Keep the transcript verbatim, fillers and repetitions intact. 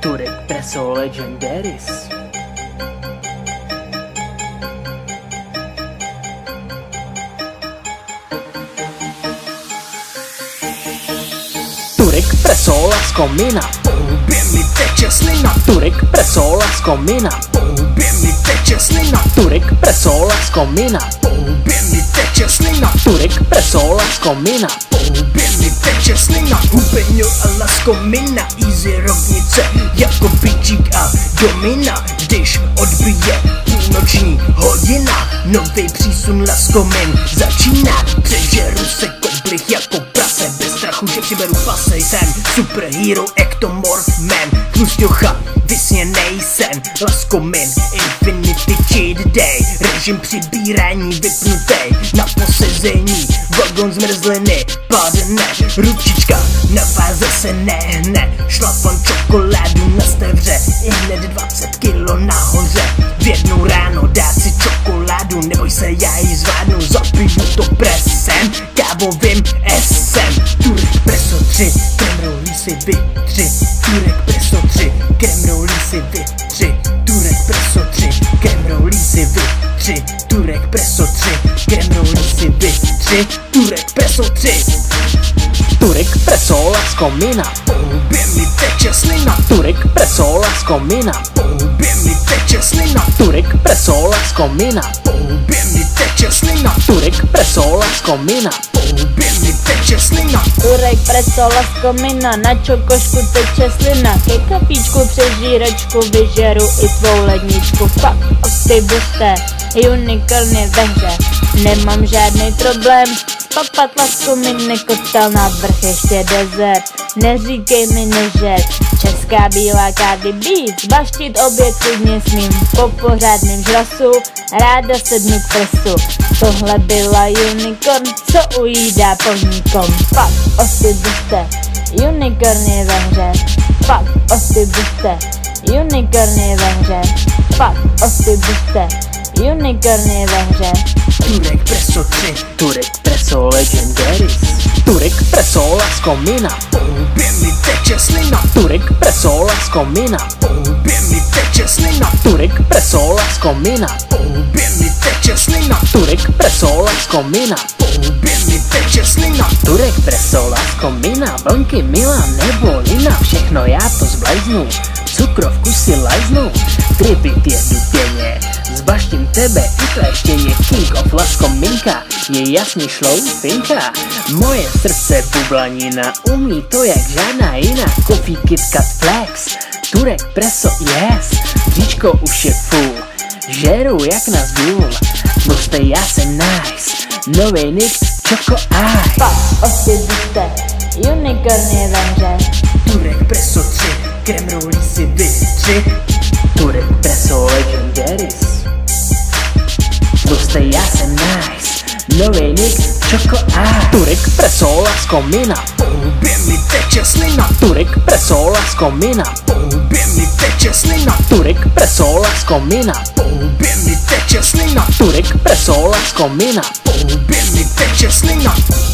Turek Presso Legendaris. Turek Presso la skomina, po hubě mi teče slina. Turek Presso la skomina, po hubě mi teče slina. Turek Presso la skomina, po hubě mi teče slina. Turek Presso la skomina, po hubě mi teče slina. Hubeňo a la skomina, easy rovnice jako bičík a domina. Když odbije půlnoční hodina, novej přísun la skomin začíná. Přežeru se koplich jako prase, bez strachu, že přiberu pase. Jsem superhero, ectomorph man, tlusťocha, vysněnej sen. Laskomin, infinity cheat day, režim přibírání vypnutej. Na posezení, vagon zmrzliny padne, ručička na váze se nehne. Šlapám čokoládu na stevře, i hned dvacet kilo nahoře. V jednu ráno dát si čokoládu, neboj se, já ji zvládnu. Zapiju to presem, kávovým esem. Turek Presso tři, kremrolí si vy tři. Turek Presso tři, kremrolí si vy tři. Turek Presso tři, kremrolí si vy tři. Turek Presso tři, kremrolí si vy tři. Turek Presso tři. Turek Presso la skomina, po hubě mi teče slina. Turek Presso la skomina, po hubě mi teče slina. Turek Presso la skomina, po hubě mi teče slina. Turek Presso la skomina, po hubě mi teče slina. Turek Presso la skomina, na čokošku teče slina. Ke kapíčku přes žíračku vyžeru i tvou ledničku. Fuck off ty buste, unicorny ve hře. Nemám žádný problém spapat la skominy, kotel na vrch ještě dezert. Neříkej mi nežet, česká bílá Cardi B. Zbaštit oběd klidně smím, po pořádným žrasu ráda sednu k presu. Tohle byla unicorn, co ujídá pohníkom. Fuck off ty buste, unicorny ve hře. Fuck off ty buste, unicorny ve hře. Fuck off ty buste, unicorny ve hře. Turek Presso tři, Turek Presso Legendaris, Turek Presso la skomina, po hubě mi teče slina. Turek Presso la skomina, po hubě mi teče slina. Turek Presso la skomina, po hubě mi teče slina. Turek Presso la skomina, po hubě mi teče slina. Turek Presso la skomina, vlnky Mila nebo Lina, všechno já to zblajznu, cukrovku si lajznu, tripit jedu pěně, zbaštím tebe i kleštěně. King of la skominka, je jasně šloufinka, moje srdce bublanina, umí to jak žádná jiná. Coffee Kit Kat Flex, Turek Presso yes, bříčko už je full, žeru jak na zdůl, tlustej já jsem nice, novej Nick Choco Ice. Fuck off ty buste, unicorny ve hře. Turek Presso tři, kremrolí si vy tři. Turek Presso Legendaris, tlustej já jsem nice, novej Nick Choco Ice. Turek Presso la skomina, po hubě mi teče slina. Turek Presso la skomina, po hubě mi teče slina. Turek Presso la skomina, po hubě mi teče slina. Turek Presso la skomina, po hubě mi teče slina.